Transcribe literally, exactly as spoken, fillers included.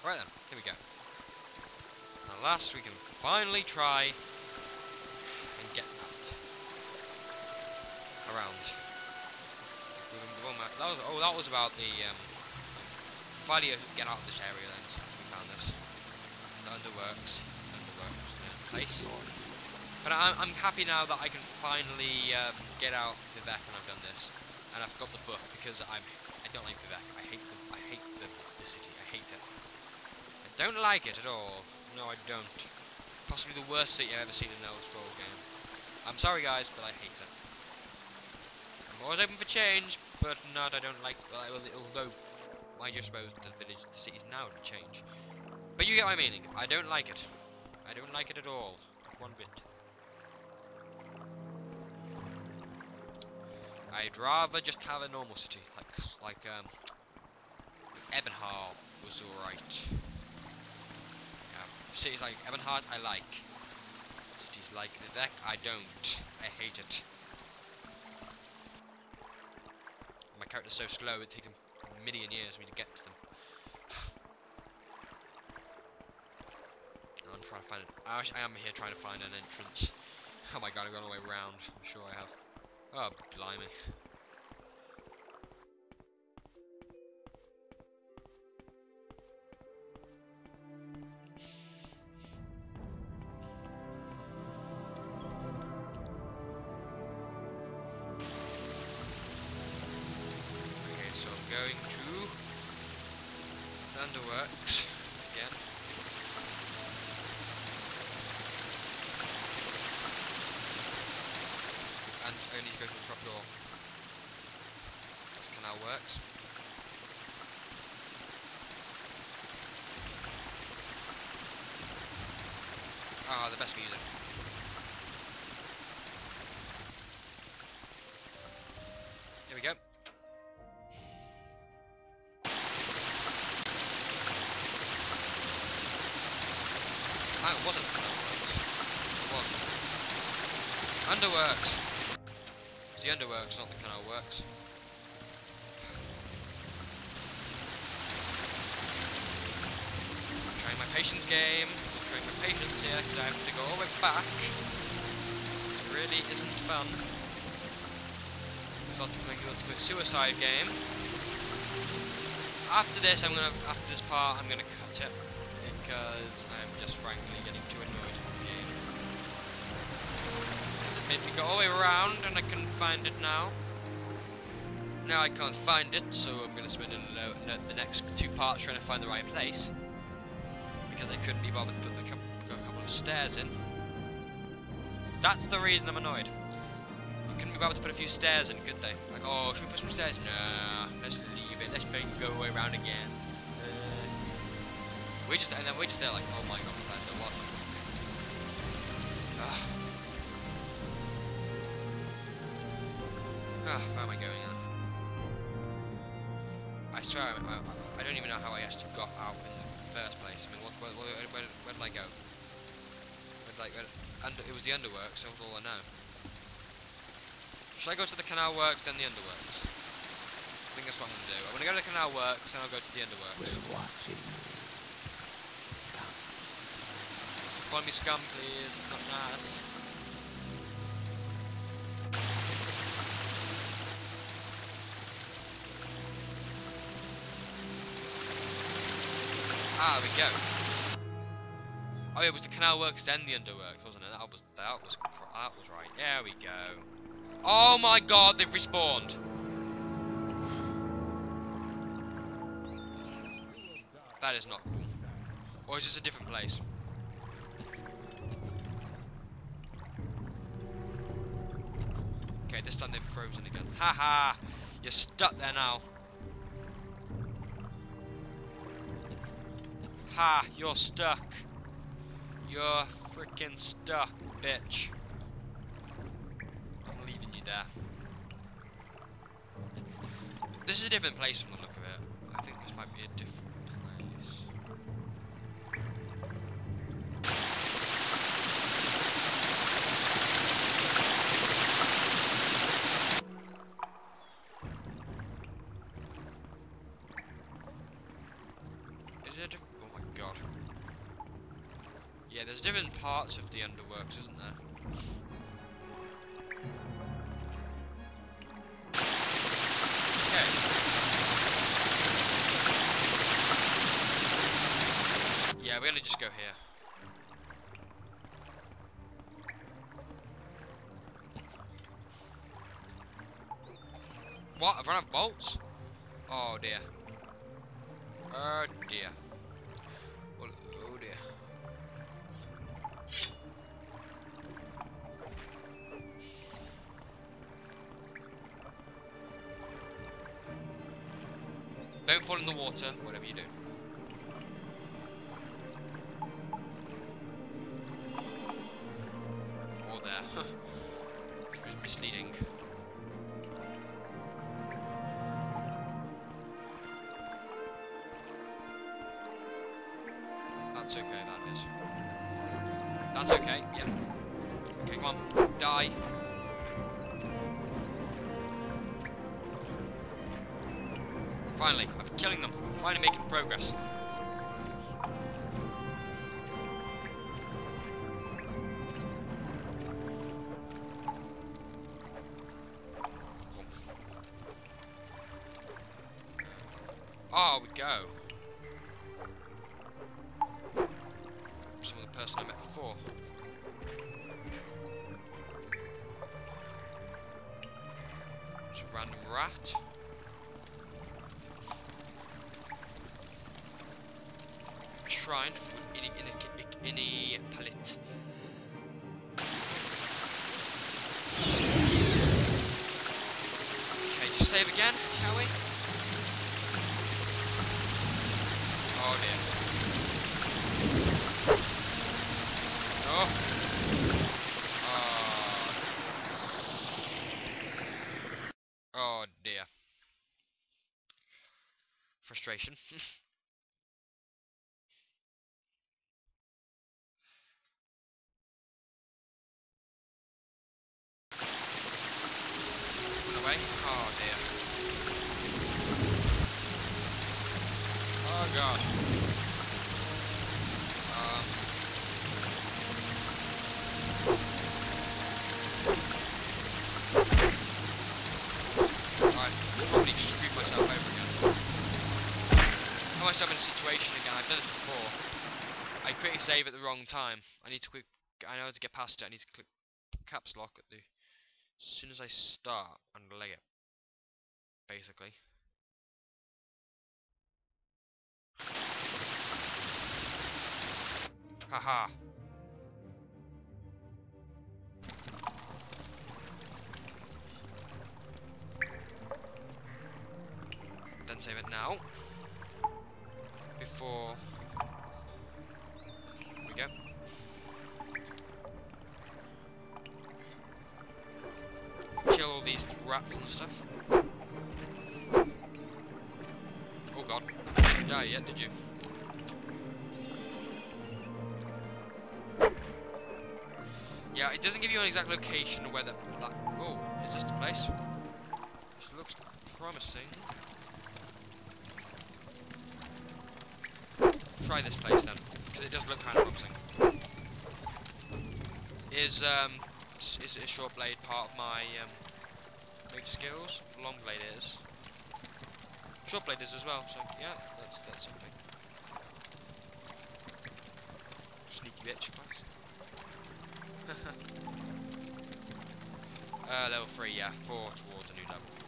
Right then, here we go. At last we can finally try and get that around. That was, oh, that was about the um, finally get out of this area then. So we found this. The underworks, underworks in place. But I'm, I'm happy now that I can finally um, get out Vivek when I've done this, and I've got the book because I'm I don't like Vivek. I hate the I hate the, the city. I hate it. I don't like it at all. No, I don't. Possibly the worst city I've ever seen in an Elder Scrolls game. I'm sorry guys, but I hate it. I'm always open for change, but not. I don't like. Uh, although I just suppose the village, the city's now to change. But you get my meaning. I don't like it. I don't like it at all. Not one bit. I'd rather just have a normal city, like like um, Ebonheart was alright. Yeah, cities like Ebonheart I like. Cities like Vivek I don't. I hate it. My character's so slow it takes a million years for me to get to them. I'm trying to find it. I, I am here trying to find an entrance. Oh my god, I've gone all the way around. I'm sure I have. Oh, blimey. Okay, so I'm going to the Underworks again. And I need to go to the top door. This canal works. Ah, the best music. Here we go. Ah, it wasn't Underworks. It was. Underworks. The Underworks, not the canal works. Trying my patience game. Trying my patience here because I have to go all the way back. It really isn't fun. It's not to make the ultimate suicide game. After this, I'm gonna. After this part, I'm gonna cut it because I'm just frankly getting too annoyed with the game. Made me go all the way around and I couldn't find it now. Now I can't find it, so I'm going to spend a, a, the next two parts trying to find the right place. Because I couldn't be bothered to put a couple, a couple of stairs in. That's the reason I'm annoyed. I couldn't be bothered to put a few stairs in, could they? Like, oh, should we put some stairs? Nah, let's leave it, let's make it go all the way around again. Uh, we just, and then we just there like, oh my god, that's a lot. Ah. Ah, where am I going now? I swear, I, I, I don't even know how I actually got out in the first place. I mean, what, where, where, where, where did I go? Where did I go? Under, it was the Underworks, that was all I know. Should I go to the Canal Works, then the Underworks? I think that's what I'm going to do. I'm going to go to the Canal Works, then I'll go to the Underworks. We're watching you, scum. Call me scum, please. It's not nice. Ah, there we go. Oh, yeah, it was the Canal Works, then the Underworks, wasn't it? That was that was that was right. There we go. Oh my god, they've respawned. That is not cool. Or is this a different place? Okay, this time they've frozen again. Haha! You're stuck there now. Ha! You're stuck. You're freaking stuck, bitch. I'm leaving you there. This is a different place from the look of it. I think this might be a different place. Is it a different... Oh my God. Yeah, there's different parts of the underworks, isn't there? Okay. Yeah, we're gonna just go here. What? I've run out of bolts? Oh dear. Oh dear. Oh, oh dear. Don't fall in the water, whatever you do. Or there. It was misleading. That's okay, that is. That's okay, yeah. Okay, come on, die. Finally, I'm killing them. Finally making progress. Oh, we go. Some of the person I met before. It's a random rat. A shrine in a, in a, in a pallet. Okay, just save again, shall we? Oh dear. Oh. Oh. Oh dear. Frustration. Run away. Oh dear. Oh god. Um. I've probably just screwed myself over again. I put myself in a situation again. I've done this before. I quickly save at the wrong time. I need to quick. I know how to get past it. I need to click caps lock at the as soon as I start and lay it. Basically. Haha. Then save it now. Before we go. Kill all these rats and stuff. Oh god. You didn't die yet, did you? Yeah, it doesn't give you an exact location of where that... that oh, is this the place? This looks promising. Try this place then, because it does look kind of promising. Is, um... is a short blade part of my, um... major skills? Long blade is. Short blade is as well, so yeah, that's, that's something. Sneaky bitch, thanks. uh, level three, yeah, four towards a new level.